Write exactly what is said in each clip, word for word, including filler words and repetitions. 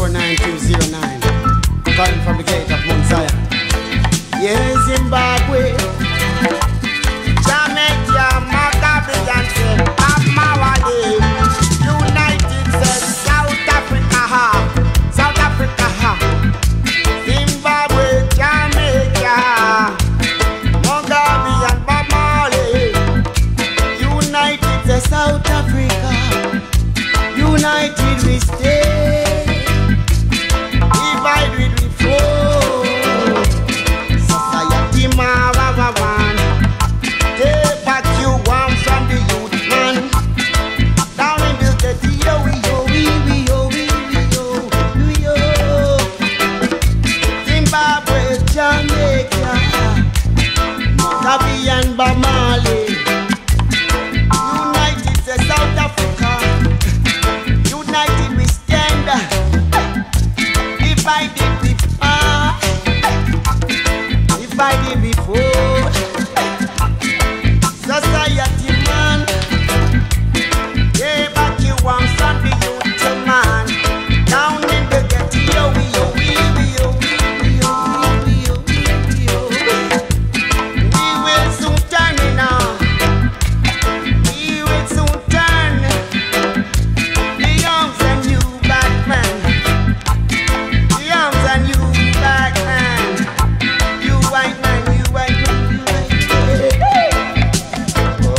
four nine two zero nine. Calling from the gate of Mount Zion. Yeah, Zimbabwe, Jamaica, Mogabian, Bob Marley, United States, South Africa, South Africa, Zimbabwe, Jamaica, Mogabian, Bob Marley, United States, South Africa, United we stay, divided we fall. Society maravan, take back you one from the youth man. Down in the ghetto, yo, we yo, we we yo, we we yo, we yo. Zimbabwe, Jamaica, Mogabian, Bob Marley, United States, South Africa. United we stand, divided we fall, divided we fall. Society man, yeah, back you want from the youth man. Down in the ghetto, yo, we yo, we we yo, we yo, we yo, we yo. We will soon turn it on. We will soon turn. The arms and you back man. The arms and you back man. You white man, you white man, you white man. Oh.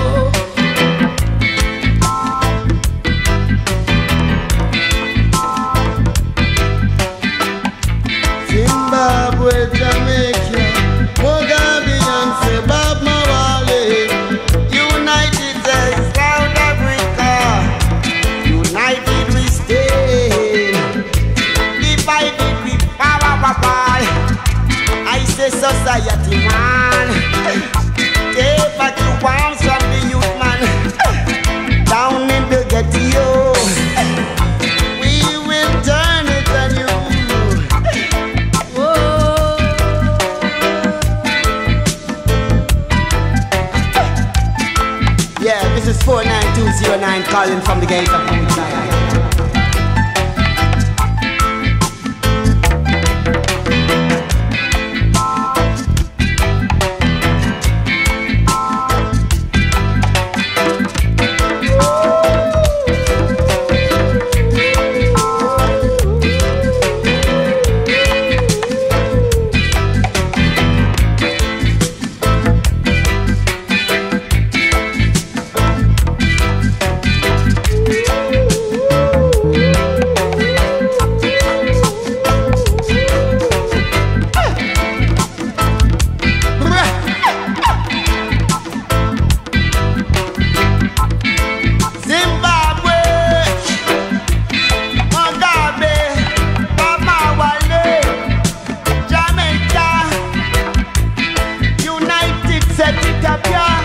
Zimbabwe, Jamaica, Mogabian, Bob Marley, United States, South Africa, United we stay, divided we power, papa. I say society man, take back your arms from the youth man. Down in the ghetto, we will turn it on you. Whoa. Yeah, this is four nine two zero nine calling from the gate of Mount Zion. Zimbabwe, Mugabe, Bob Marley, Jamaica, United States, Ethiopia.